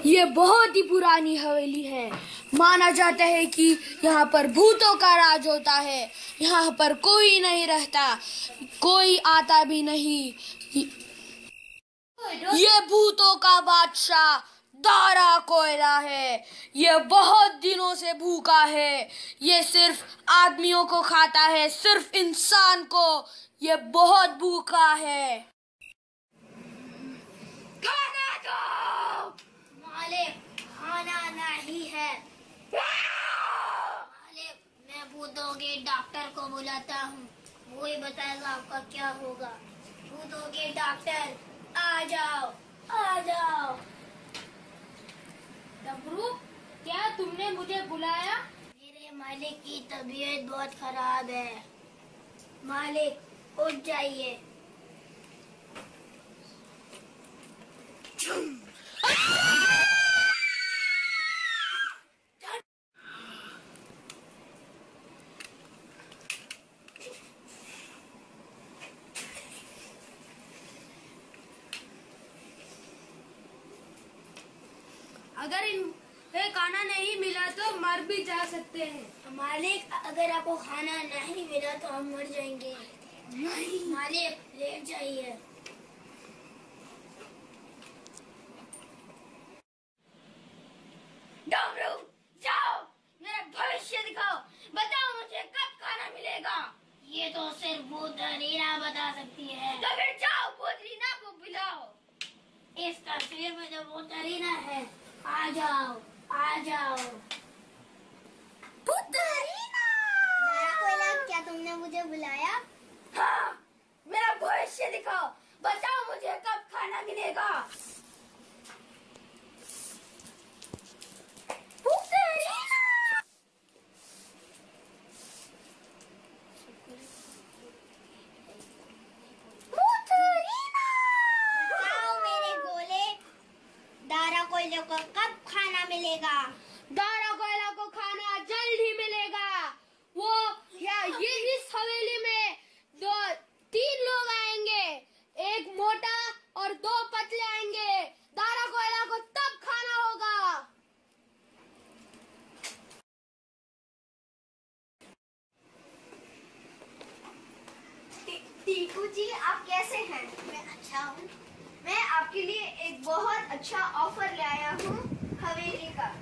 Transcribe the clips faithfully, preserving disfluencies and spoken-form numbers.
ये बहुत ही पुरानी हवेली है। माना जाता है कि यहाँ पर भूतों का राज होता है। यहाँ पर कोई नहीं रहता, कोई आता भी नहीं। ये भूतों का बादशाह दारा कोयला है। ये बहुत दिनों से भूखा है। ये सिर्फ आदमियों को खाता है, सिर्फ इंसान को। ये बहुत भूखा है। खाना दो। मालिक, खाना नहीं है। मालिक, मैं भूतों के डॉक्टर को बुलाता हूँ, वो ही बताएगा आपका क्या होगा। भूतों के डॉक्टर, आ जाओ, आ जाओ। डमरू, क्या तुमने मुझे बुलाया? मेरे मालिक की तबीयत बहुत खराब है। मालिक, उठ जाइए। अगर इन्हें खाना नहीं मिला तो मर भी जा सकते हैं। मालिक, अगर आपको खाना नहीं मिला तो हम मर जाएंगे। नहीं मालिक, लेट जाइए। डमरू, जाओ, मेरा भविष्य दिखाओ। बताओ मुझे कब खाना मिलेगा। ये तो सिर्फ भूत रीना बता सकती है। तो फिर जाओ, भूत रीना को बुलाओ। इस तस्वीर में जो भूत रीना है, आ जाओ, आ जाओ। भूत रीना! दारा कोयला, क्या तुमने मुझे बुलाया? हाँ, मेरा भविष्य दिखाओ। बताओ मुझे कब खाना मिलेगा। भूत रीना! भूत रीना! बताओ मेरे गोले, दारा कोयला को कब खाना मिलेगा। दारा कोयला को खाना जल्द ही मिलेगा। वो या ये इस हवेली में दो तीन लोग आएंगे, एक मोटा और दो पतले आएंगे। दारा कोयला को तब खाना होगा। टीकू जी, आप कैसे हैं? मैं अच्छा हूँ। मैं आपके लिए एक बहुत अच्छा ऑफर ले आया हूँ हवेली का।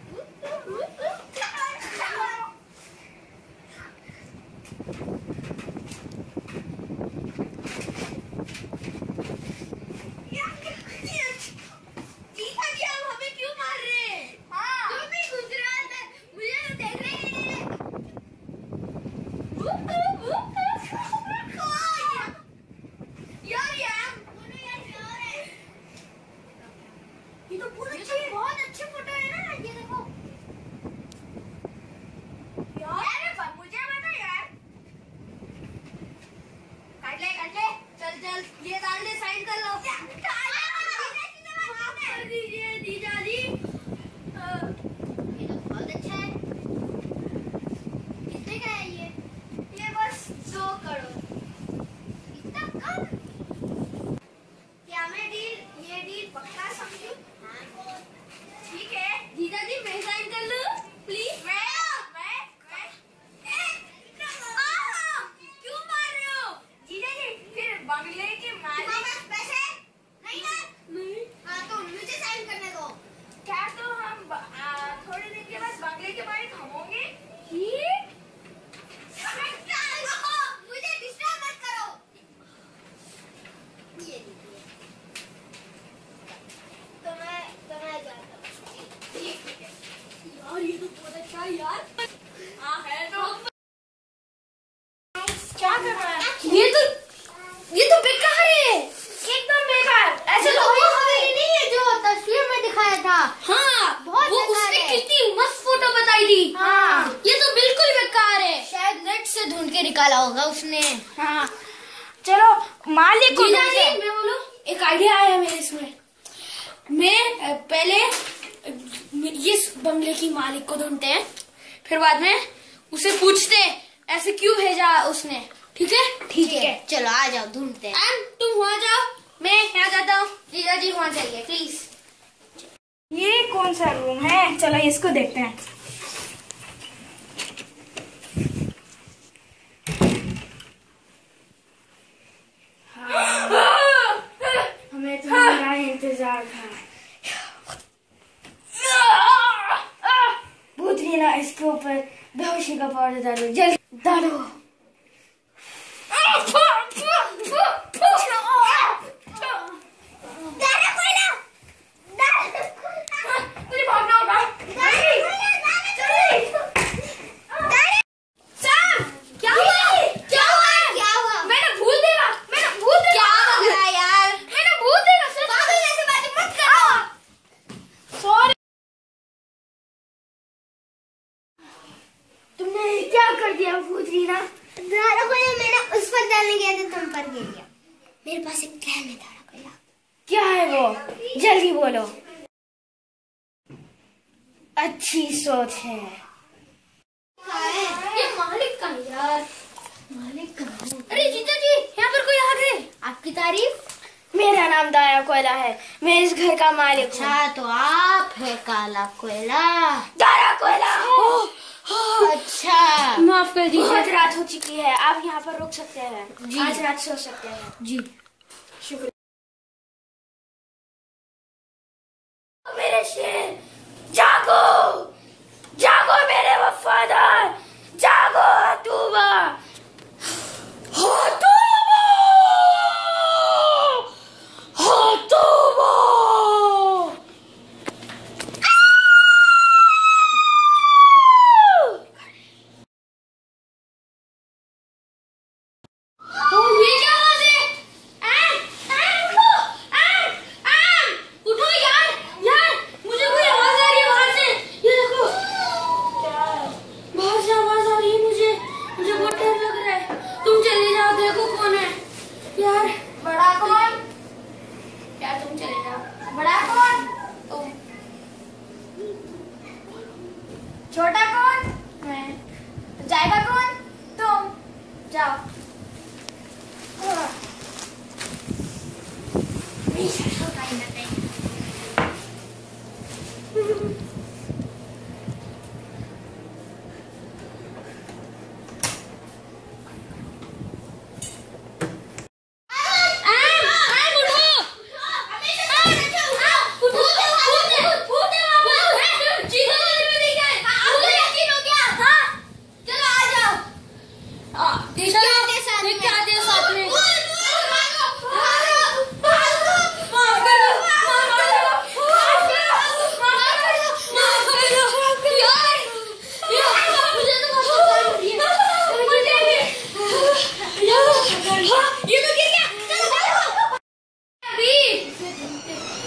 ये डाल दे, साइन कर लो। कर दीजिए जीजा जी। ये तो बहुत अच्छा है। कितने का है ये? ये बस दो करोड़। इतना कम? क्या मैं डील ये डील पक्का समझूं? हाँ। ठीक है जीजा जी, मैं साइन कर लूं प्लीज। मैं मैं मैं क्यों मार रहे हो जीजा जी? फिर बंगले के मालिक पैसे नहीं ना? नहीं। हाँ, तो मुझे साइन करने दो। क्या तो हम आ, थोड़े दिन के बाद बंगले के मालिक हम होंगे? मुझे डिस्टर्ब मत करो। ये लीजिए। तो मैं तो मैं जाता हूँ। ठीक है यार, ये तो बहुत अच्छा है यार। हाँ है तो। क्या कर रहा है? ये तो ये तो बेकार है, एकदम बेकार। ऐसे तो वो हवेली नहीं है जो तस्वीर में दिखाया था। हाँ, बहुत वो बेकार उसने है। कितनी मस्त फोटो बताई थी। हाँ। ये तो बिल्कुल बेकार है। शायद नेट से ढूंढ के निकाला होगा उसने। हाँ, चलो मालिक को जीजा ढूंढते हैं। जी, मैं बोलूं? एक आइडिया आया मेरे इसमें। मैं अ, पहले अ, इस बंगले की मालिक को ढूंढते हैं, फिर बाद में उसे पूछते हैं ऐसे क्यों भेजा उसने। ठीक है ठीक है, चलो आ जाओ, ढूंढते हैं। तुम वहाँ जाओ, मैं यहाँ जाता हूँ। जीजा जी वहाँ जाइए प्लीज। ये कौन सा रूम है? चलो इसको देखते हैं। हाँ, हमें तुम्हारा इंतजार था। भूतनीना इसके ऊपर बेहोशी का पाउडर डालो, जल्दी डालो। कर दिया भूतनीना? धारा कोयला मैंने उस पर डालने गया था, तुम पर गिर गया। मेरे पास एक प्लान है धारा कोयला। क्या है वो? जल्दी बोलो। अच्छी सोच है। ये मालिक का यार, मालिक का। अरे जीजा जी, यहाँ पर कोई आ गए। आपकी तारीफ। मेरा नाम दाया कोयला है, मैं इस घर का मालिक हूँ। अच्छा तो आप है काला कोयला। दाया कोयला। अच्छा माफ कर दीजिए, बहुत रात हो चुकी है, आप यहाँ पर रुक सकते हैं। जी। आज रात सो सकते हैं। जी शुक्रिया। मेरे शेर, जागो जागो मेरे वफादार, जागो हतूबा, हतूबा, हतूबा। ये क्या आवाज है? आम, आम, उठो, आम, आम, उठो यार, यार, मुझे कोई आवाज आ रही है बाहर से। ये देखो, क्या है? बाहर से आवाज आ रही है मुझे, मुझे बहुत डर लग रहा है। तुम चले जाओ, देखो कौन है। यार, बड़ा कौन? क्या तुम चले जाओ? बड़ा कौन? तुम। छोटा कौन? मैं। जाएगा कौन? तुम। जाओ। ये तो गिर गया। चलो भागो। अभी